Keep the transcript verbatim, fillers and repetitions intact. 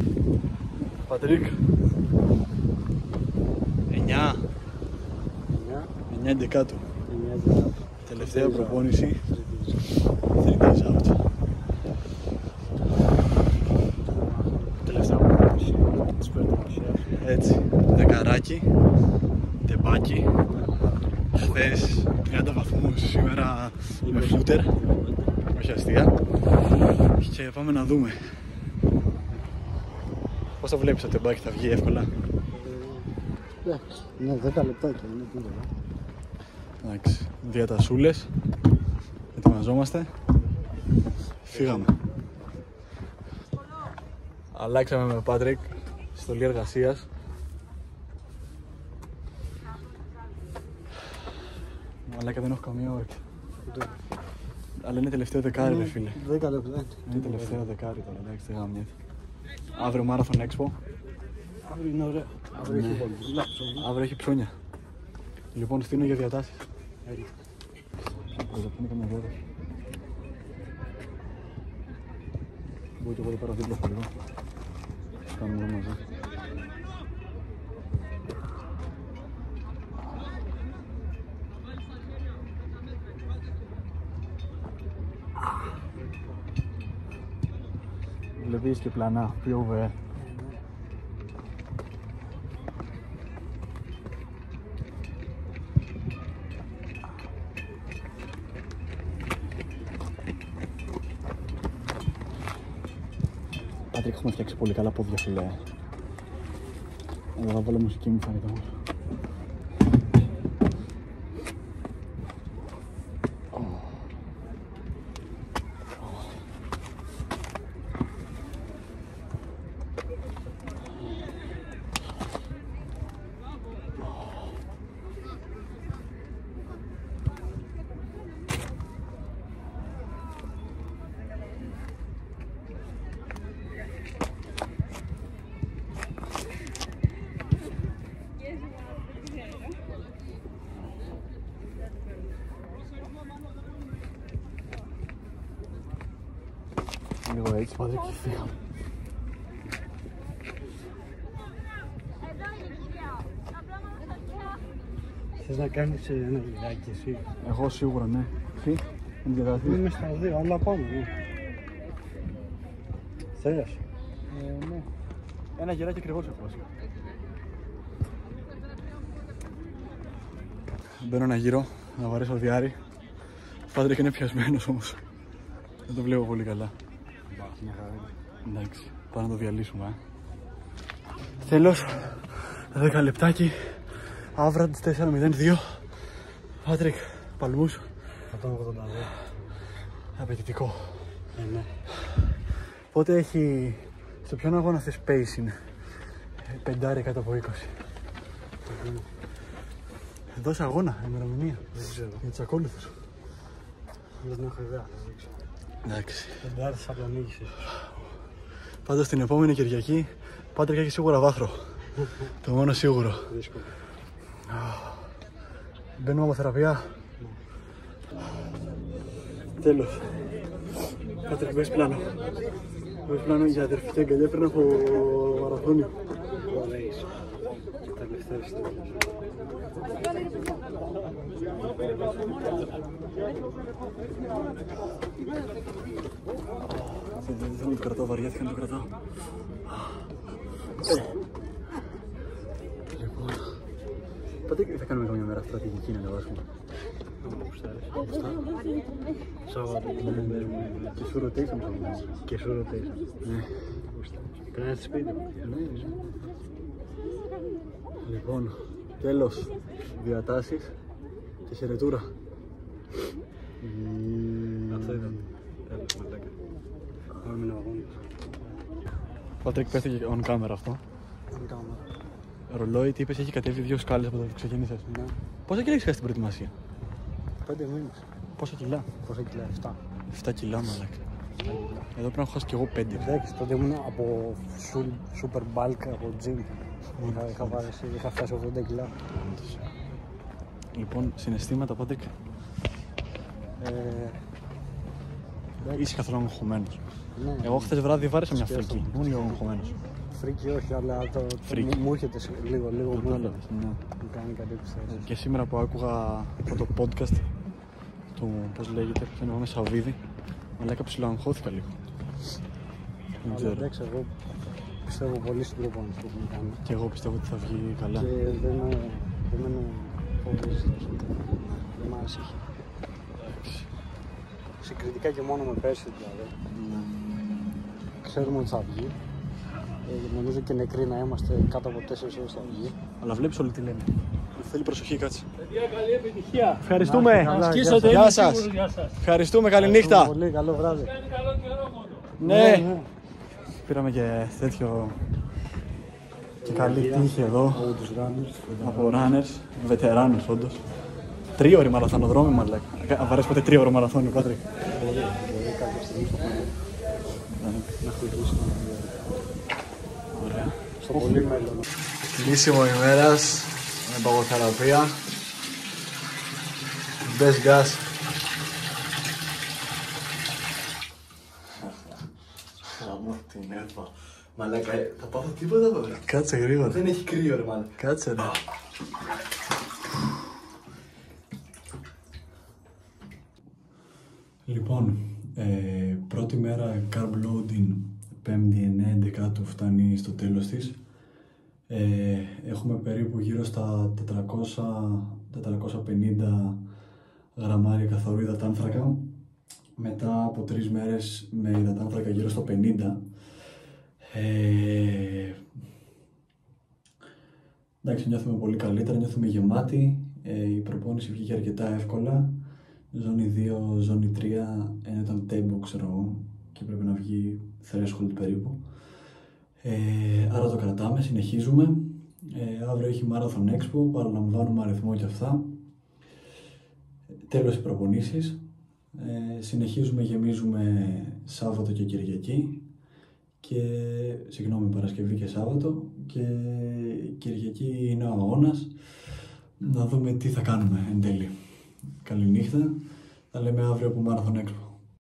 Πατρίκ. εννιά. εννιά εντεκάτου. Τελευταία προπόνηση. Three days out. Τελευταία προπόνηση. Έτσι. Δεκαράκι. Τεμπάκι. Χθες τριάντα βαθμούς. Σήμερα με φούτερ. Όχι αστεία. Και πάμε να δούμε. Πώς το βλέπεις το τεμπάκι, θα βγει εύκολα? Ναι, δέκα λεπτάκια είναι τίποτα. Εντάξει, διατασούλες. Ετοιμαζόμαστε. Φύγαμε. Αλλάξαμε με Πάτρικ στολή εργασίας. Μαλάκα, δεν έχω καμία όρεξη. Αλλά είναι τελευταίο δεκάρι, ρε φίλε. δέκα λεπτά. Είναι τελευταίο δεκάρι τώρα, εντάξει, δεν γάμιεται. Αύριο Marathon Expo. Αύριο είναι ωραία. Αύριο έχει πολύ. Αύριο έχει ψώνια. Λοιπόν, στείνω για διατάσεις. Πρωτοπίνει καμία διάταση. Μπορεί και εγώ εδώ πέρα δίπλα στο λίγο. Κάνουμε εδώ μαζί. Βλέπεις και πλανά, πιο βε. Πάτρικ, έχουμε φτιάξει πολύ καλά πόδια, φίλε. Εδώ θα βάλω μουσική, μου φαίνεται όμως. Λίγο έτσι, Πάτρικ, και φύγαμε. Θες να κάνεις ένα γυράκι εσύ? Εγώ σίγουρα, ναι. Τι, είναι διαδάτη. Είμαι στα δύο, αλλά πάμε, ναι. Θες? Ε, ναι. Ένα γεράκι ακριβώς έχω βασικά. Μπαίνω ένα γύρο, να βαρέσω διάρρη. Πάτρικ είναι πιασμένος όμως. Δεν το βλέπω πολύ καλά. Μια χαρά. Εντάξει, πάμε να το διαλύσουμε. Ε. Τέλος, δέκα λεπτάκι. Αύρα τις τέσσερα μηδέν δύο. Πάτρικ, παλμούς. εκατόν ογδόντα δύο. Απαιτητικό. Ε, ναι. Πότε έχει, στο ποιον αγώνα θες pacing? Πεντάρι κάτω από είκοσι. Δώσε αγώνα, ημερομηνία. Δεν ξέρω. Για τους ακόλουθους. Δεν έχω ιδέα, θα δείξω. Εντάξει. Πεντάρι θα πλανήγεις ίσως. Πάντως την επόμενη Κυριακή, Πάτρικ, έχει σίγουρα βάθρο. Το μόνο σίγουρο. Δύσκολο. Μπαίνουμε από θεραπεία. Τέλος. Πάτρικ, μπες πλάνο. Μπες πλάνο για αδερφική αγκαλιά πριν από μαραθώνιο. Ωραίς. Τελευταία στιγμή. Δεν θέλω να το κρατάω, βαριάθηκα να το κρατάω. Λοιπόν, Πάτρικ, θα κάνουμε καμιά μέρα στρατηγική να ανεβάσουμε. Σάββατο. Και σου rotation θα μιλάμε. Και σου ρωτήσω. Ναι. Πρέπει να έρθεις σπίτι. Ναι. Λοιπόν, τέλος, διατάσεις και χαιρετούρα. Αυτό ήταν. Τέλος, μαλάκα. Πάμε να αγώνες. Πάτρικ, πέθηκε on camera αυτό. On camera. Ρολόι, τι είπες, έχει κατέβει δύο σκάλες από το που ξεκίνησες. Ναι. Πόσα κιλά έχεις χάσει στην προετοιμασία? Πέντε μήνες. Πόσα κιλά? Πόσα κιλά, εφτά. εφτά κιλά, μαλάκα. Εδώ πρέπει να έχω χάσει κι εγώ πέντε. Εντάξει, τότε ήμουν από super bulk, από gym. Είχα, είχα, βάλει, είχα φτάσει ογδόντα κιλά. Λοιπόν, συναισθήματα, Πάτρικ. Ε, Είσαι καθόλου αγχωμένος? Ναι. Εγώ χθες βράδυ βάρεσα μια φρίκη. Ήμουν λίγο αγχωμένος. Φρίκι όχι, αλλά το, το Φρίκι. μου, μου έρχεται σε- λίγο, λίγο μου, Κατάλαβες, έρχεται. ναι. Μου κάνει κάτι επιστρέψεις. Και σήμερα που άκουγα αυτό το podcast του, πώς λέγεται, που είναι Σαββίδη, μαλάκα ψιλοαγχώθηκα λίγο. Δεν Αλλά ξέρω. εντάξει, εγώ πιστεύω πολύ στην προπόνηση που μου κάνει. Και εγώ πιστεύω ότι θα βγει καλά. Και δεν με, δεν με φοβίζει. Δεν μ' άρεσε. Συγκριτικά και μόνο με πέρσι δηλαδή. Ναι. Ξέρουμε ότι θα βγει. Ε, νομίζω και νεκροί να είμαστε κάτω από τέσσερις ώρες θα βγει. Αλλά βλέπεις όλοι τι λένε. Θέλει προσοχή, κάτσε. Παιδιά, καλή επιτυχία. Ευχαριστούμε. Καλά, Ασκήσατε, Γεια είμαι σας. σίγουρος, γεια σας. Ευχαριστούμε, καληνύχτα. Πολύ καλό βράδυ. Κάνει καλό καιρό μόνο. Ναι. Πήραμε και τέτοιο. Και καλή τύχη εδώ Από τους runners. από runners, βετεράνους όντως. Τρίωρη μαραθωνοδρόμη, μαλάκα. Βαρέσει ποτέ τρίωρο μαραθώνιο, Πάτρικ. Μπορεί, μπορεί κάποια στιγμή στο μέλλον να χτυπήσει να βγει. Ωραία. Στο πολύ μέλλον. Κλείσιμο ημέρας με παγωθεραπεία. Μπες γκάς. Χαμώ την έφα. Μαλάκα, θα πάθω τίποτα τώρα. Κάτσε γρήγορα. Δεν έχει κρύο ρε μαλάκα. Κάτσε ρε. Λοιπόν, ε, πρώτη μέρα carb loading, πέμπτη εννέα έντεκα φτάνει στο τέλος της. Ε, έχουμε περίπου γύρω στα τετρακόσια με τετρακόσια πενήντα γραμμάρια καθαρού υδατάνθρακα. Μετά από τρεις μέρες με υδατάνθρακα γύρω στο πενήντα. Ε, εντάξει, νιώθουμε πολύ καλύτερα, νιώθουμε γεμάτοι. Ε, η προπόνηση βγήκε αρκετά εύκολα. Ζώνη δύο, ζώνη τρία, ένα ήταν tempo ξέρω εγώ και πρέπει να βγει threshold περίπου. Ε, άρα το κρατάμε, συνεχίζουμε. Ε, αύριο έχει Marathon Expo, παραλαμβάνουμε αριθμό και αυτά. Τέλος οι προπονήσεις. Ε, συνεχίζουμε, γεμίζουμε Σάββατο και Κυριακή. Και, συγγνώμη, Παρασκευή και Σάββατο. Και Κυριακή είναι ο αγώνας. Να δούμε τι θα κάνουμε εν τέλει. Καληνύχτα. Θα λέμε αύριο από Marathon Expo.